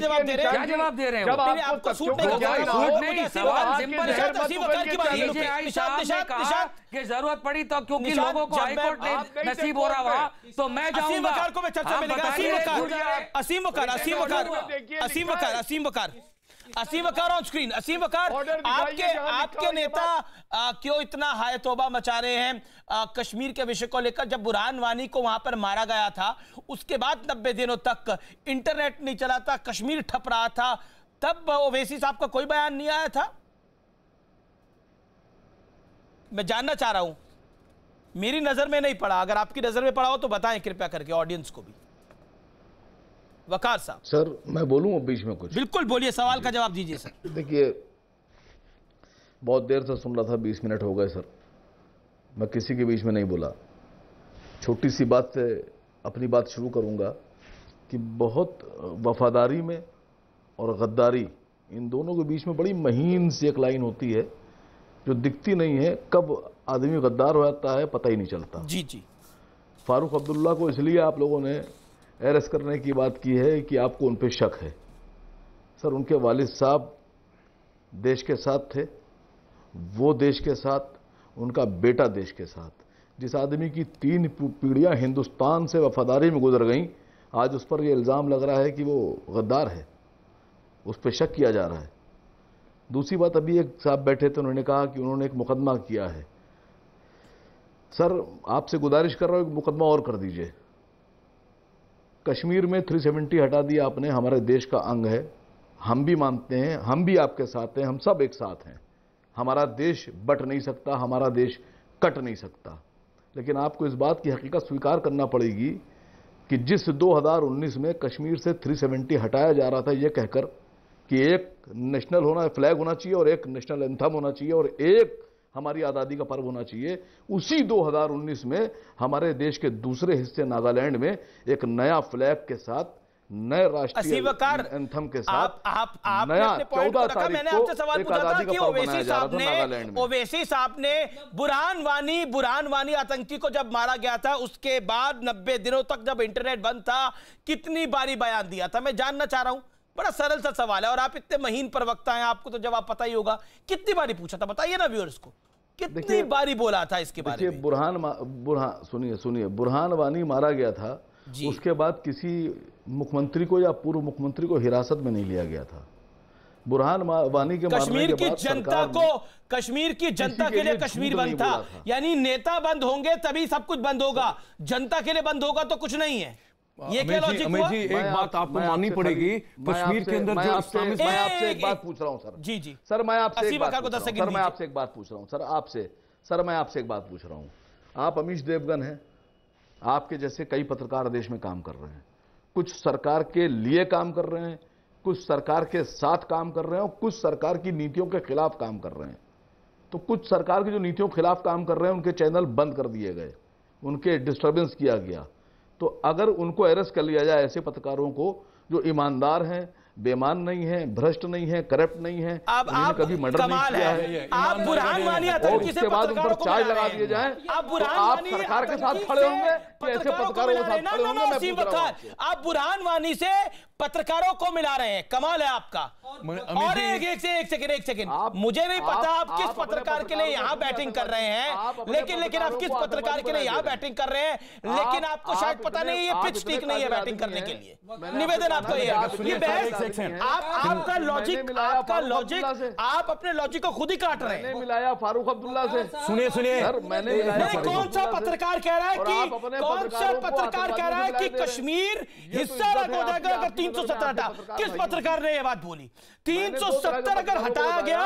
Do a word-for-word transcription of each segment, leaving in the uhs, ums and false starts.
जवाब दे रहे हैं। क्या जवाब दे रहे हैं? जब आपको सूट नहीं नहीं, सवाल सिंपल है। कि जरूरत पड़ी तो क्योंकि लोगों को हाईकोर्ट ने नसीब हो रहा वहां, तो मैं जाऊंगा। असीम वकार को मैं चर्चा में लेगा। असीम वकार, असीम वकार, असीम वकार, असीम वकार, असीम वकार, असीम वकार ऑन स्क्रीन। असीम वकार, आपके आपके नेता आ, क्यों इतना हाय तौबा मचा रहे हैं आ, कश्मीर के विषय को लेकर? जब बुरहान वानी को वहां पर मारा गया था, उसके बाद नब्बे दिनों तक इंटरनेट नहीं चला था, कश्मीर ठप रहा था, तब ओवैसी साहब का कोई बयान नहीं आया था? मैं जानना चाह रहा हूं, मेरी नजर में नहीं पड़ा, अगर आपकी नजर में पड़ा हो तो बताएं कृपया करके ऑडियंस को भी। वकार साहब। सर मैं बोलूं बीच में कुछ? बिल्कुल बोलिए, सवाल का जवाब दीजिए सर। देखिए, बहुत देर से सुन रहा था, बीस मिनट हो गए सर, मैं किसी के बीच में नहीं बोला। छोटी सी बात से अपनी बात शुरू करूंगा कि बहुत वफादारी में और गद्दारी, इन दोनों के बीच में बड़ी महीन सी एक लाइन होती है जो दिखती नहीं है। कब आदमी गद्दार हो जाता है पता ही नहीं चलता। जी जी। फारूक अब्दुल्ला को इसलिए आप लोगों ने अरेस्ट करने की बात की है कि आपको उन पे शक है। सर, उनके वालिद साहब देश के साथ थे, वो देश के साथ, उनका बेटा देश के साथ। जिस आदमी की तीन पीढ़ियां हिंदुस्तान से वफादारी में गुजर गईं, आज उस पर यह इल्ज़ाम लग रहा है कि वो गद्दार है, उस पर शक किया जा रहा है। दूसरी बात, अभी एक साहब बैठे थे, उन्होंने कहा कि उन्होंने एक मुकदमा किया है। सर, आपसे गुजारिश कर रहा हूं, एक मुकदमा और कर दीजिए। कश्मीर में तीन सौ सत्तर हटा दिया आपने, हमारे देश का अंग है, हम भी मानते हैं, हम भी आपके साथ हैं, हम सब एक साथ हैं। हमारा देश बट नहीं सकता, हमारा देश कट नहीं सकता। लेकिन आपको इस बात की हकीकत स्वीकार करना पड़ेगी कि जिस दो हज़ार उन्नीस में कश्मीर से तीन सौ सत्तर हटाया जा रहा था, यह कहकर कि एक नेशनल होना, फ्लैग होना चाहिए और एक नेशनल एंथम होना चाहिए और एक हमारी आज़ादी का पर्व होना चाहिए, उसी दो हज़ार उन्नीस में हमारे देश के दूसरे हिस्से नागालैंड में एक नया फ्लैग के साथ, नए राष्ट्रीय एंथम के साथ, आप, आप, आप नया चौदह तारीख मैंने आपसे सवाल पूछा था कि ओवैसी साहब ने ओवैसी साहब ने बुरहान वानी बुरहान वानी आतंकी को जब मारा गया था, उसके बाद नब्बे दिनों तक जब इंटरनेट बंद था, कितनी बारी बयान दिया था? मैं जानना चाह रहा हूं। बड़ा सरल सा सवाल है और आप इतने महीन प्रवक्ता हैं, आपको तो जवाब पता ही होगा। कितनी बारी पूछा था, बताइए ना व्यूअर्स को, कितनी बारी बोला था इसके बारे में? बुरहान बुरहान सुनिए सुनिए बुरहान वानी मारा गया था, उसके बाद किसी मुख्यमंत्री को या पूर्व मुख्यमंत्री को हिरासत में नहीं लिया गया था। बुरहान वानी के कश्मीर की जनता को, कश्मीर की जनता के लिए कश्मीर बंद था, यानी नेता बंद होंगे तभी सब कुछ बंद होगा, जनता के लिए बंद होगा तो कुछ नहीं है। ये क्या लॉजिक हुआ? जी, एक बात आपको माननी पड़ेगी, कश्मीर के अंदर जो इस्लामिक, मैं आपसे एक बात पूछ रहा हूं सर। जी जी सर, मैं आपसे एक बात सर मैं आपसे एक बात पूछ रहा हूं सर आपसे सर मैं आपसे एक बात पूछ रहा हूं। आप अमीश देवगन हैं, आपके जैसे कई पत्रकार देश में काम कर रहे हैं, कुछ सरकार के लिए काम कर रहे हैं, कुछ सरकार के साथ काम कर रहे हैं और कुछ सरकार की नीतियों के खिलाफ काम कर रहे हैं। तो कुछ सरकार की जो नीतियों के खिलाफ काम कर रहे हैं, उनके चैनल बंद कर दिए गए, उनके डिस्टर्बेंस किया गया। तो अगर उनको अरेस्ट कर लिया जाए, ऐसे पत्रकारों को जो ईमानदार हैं, बेईमान नहीं है, भ्रष्ट नहीं है, करप्ट नहीं है, आप, आप कभी मर्डर नहीं किया है, है। आप बुरहान वानी आतंकी से बाद उन पर चार्ज लगा दिए जाए, आप तो आप सरकार के साथ खड़े होंगे कि ऐसे पत्रकारों के साथ खड़े होंगे? मैं पूछ रहा हूं, आप बुरहान वानी से पत्रकारों को मिला रहे हैं, कमाल है आपका। और एक एक से एक सेकंड एक सेकंड मुझे नहीं पता आप किस पत्रकार के लिए यहाँ बैटिंग कर रहे हैं, लेकिन लेकिन आप किस पत्रकार के लिए यहाँ बैटिंग कर रहे हैं, लेकिन आपको शायद पता नहीं है ये पिच ठीक नहीं है बैटिंग करने के लिए। निवेदन आपका ये ये बहस, आप आपका लॉजिक आपका लॉजिक आप अपने लॉजिक को खुद ही काट रहे हैं। मिलाया फारूक अब्दुल्ला से, सुनिए सुनिए सर, मैंने कौन सा पत्रकार कह रहा है कि कौन सा पत्रकार कह रहा है कि कश्मीर हिस्सा अलग हो जाएगा अगर तीन सौ सत्तर हटा? किस पत्रकार ने यह बात बोली? तीन सौ सत्तर अगर हटाया गया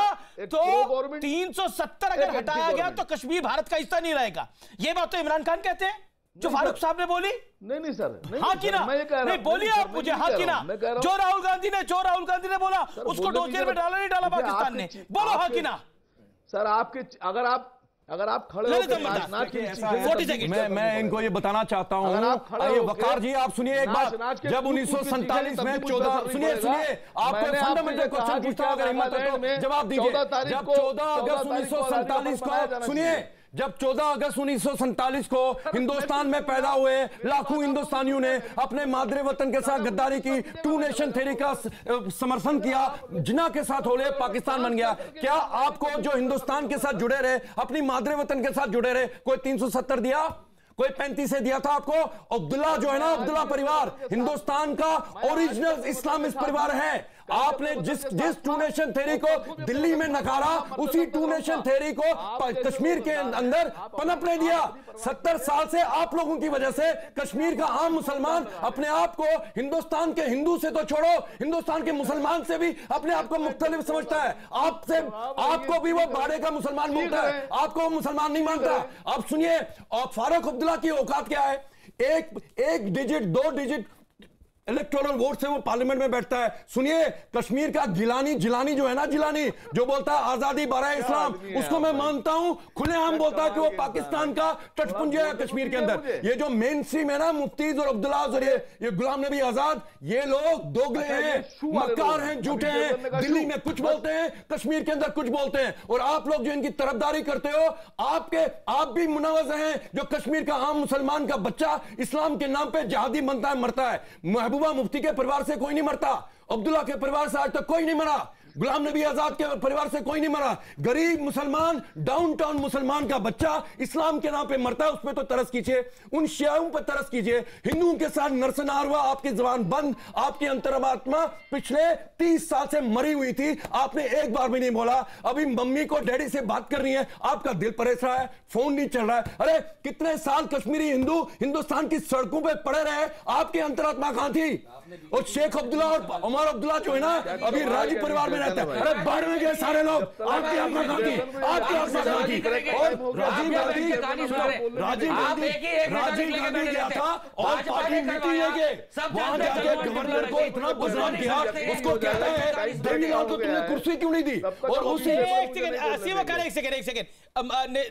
तो तीन सौ सत्तर अगर हटाया गया तो कश्मीर भारत का हिस्सा नहीं रहेगा। यह बात तो इमरान खान कहते हैं, जो फारूक साहब ने बोली। नहीं नहीं सर, नहीं, हाँ कि ना? नहीं बोलिए आप मुझे, हाँ कि ना? जो राहुल गांधी ने जो राहुल गांधी ने बोला उसको डोजियर में डाला नहीं डाला पाकिस्तान ने, बोलो हाँ कि ना? सर आपके अगर आप अगर आप खड़े हो मैं मैं इनको ये बताना चाहता हूँ, अरे वकार जी आप सुनिए एक बात, जब उन्नीस सौ सैंतालीस में चौदह सुनिए सुनिए आपको फंडामेंटल क्वेश्चन पूछता हूं, अगर हिम्मत है तो जवाब दीजिए। जब चौदह अगस्त उन्नीस सौ सैंतालीस को सुनिए जब चौदह अगस्त उन्नीस सौ सैंतालीस को हिंदुस्तान में पैदा हुए लाखों हिंदुस्तानियों ने अपने मादरे वतन के साथ गद्दारी की, टू नेशन थ्योरी का समर्थन किया, जिना के साथ होले पाकिस्तान बन गया। क्या आपको जो हिंदुस्तान के साथ जुड़े रहे, अपनी मादरे वतन के साथ जुड़े रहे, कोई तीन सौ सत्तर दिया, कोई पैंतीस से दिया था आपको? अब्दुल्ला जो है ना, अब्दुल्ला परिवार हिंदुस्तान का ओरिजिनल इस्लामिस्ट परिवार है। आपने जिस जिस टू नेशन थ्योरी को दिल्ली में नकारा, उसी टू नेशन थ्योरी को कश्मीर के अंदर पनपने दिया। सत्तर साल से आप लोगों की वजह से कश्मीर का आम मुसलमान अपने आप को हिंदुस्तान के हिंदू से तो छोड़ो, हिंदुस्तान के मुसलमान से भी अपने आप को मुख्तलिफ समझता है। आपसे आपको भी वो बाड़े का मुसलमान मानता है, आपको वो मुसलमान नहीं मानता। आप सुनिए, और फारूक अब्दुल्ला की औकात क्या है? एक एक डिजिट, दो डिजिट इलेक्टोरल वोट से वो पार्लियामेंट में बैठता है। सुनिए, कश्मीर का गिलानी जिलानी जो है ना, जिलानी जो बोलता है आजादी बराए इस्लाम, उसको मैं मानता हूं, खुलेआम बोलता है कि वो पाकिस्तान का तटपुंज है कश्मीर के अंदर। ये जो मेन स्ट्रीम है ना, मुफ्तीज और अब्दुल्ला और ये ये गुलाम नबी आजाद, ये लोग दोगले हैं, मक्कार हैं, झूठे हैं। दिल्ली में कुछ बोलते हैं, कश्मीर के अंदर कुछ बोलते हैं। और आप लोग जो इनकी तरफदारी करते हो, आपके आप भी मुनव्वज़ हैं। जो कश्मीर का आम मुसलमान का बच्चा इस्लाम के नाम पे जहादी बनता है, मरता है। महबूबा मुफ्ती के परिवार से कोई नहीं मरता, अब्दुल्ला के परिवार से आज तक कोई नहीं मरा, गुलाम नबी आजाद के परिवार से कोई नहीं मरा। गरीब मुसलमान, डाउनटाउन मुसलमान का बच्चा इस्लाम के नाम पे मरता है, उस पे तो तरस कीजिए, उन शियाओं पर तरस कीजिए। हिंदुओं के साथ नरसंहार हुआ, आपकी जबान बंद, आपकी अंतरात्मा पिछले तीस साल से मरी हुई थी, आपने एक बार भी नहीं बोला। अभी मम्मी को डैडी से बात कर रही है, आपका दिल परेशान है, फोन नहीं चल रहा है। अरे कितने साल कश्मीरी हिंदू हिंदुस्तान की सड़कों पे पड़े रहे, आपकी अंतरात्मा कहां थी? और शेख अब्दुल्ला और उमर अब्दुल्ला जो है ना, अभी राजी परिवार में रहते हैं। अरे बाढ़ में गए सारे लोग, आपकी आत्मा कहां थी? आपकी आत्मा कहां थी? और राजीव गांधी राजीव गांधी राजीव गांधी गया था और पार्टी मीटिंग लेके वहां जाके गवर्नर को इतना बदनाम किया, उसको कहता है दंडीलाल को तुमने कुर्सी क्यों नहीं दी? और उसी एक सेकंड, एक सेकंड एक सेकंड